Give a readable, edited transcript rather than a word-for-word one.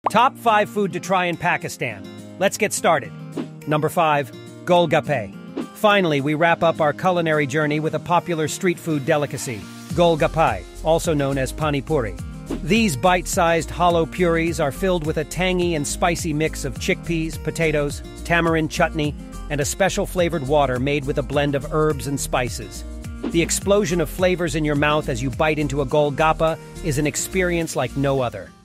Top 5 food to try in Pakistan. Let's get started. Number 5. Golgappe. Finally, we wrap up our culinary journey with a popular street food delicacy, golgappe, also known as pani puri. These bite-sized hollow puris are filled with a tangy and spicy mix of chickpeas, potatoes, tamarind chutney, and a special flavored water made with a blend of herbs and spices. The explosion of flavors in your mouth as you bite into a golgappe is an experience like no other.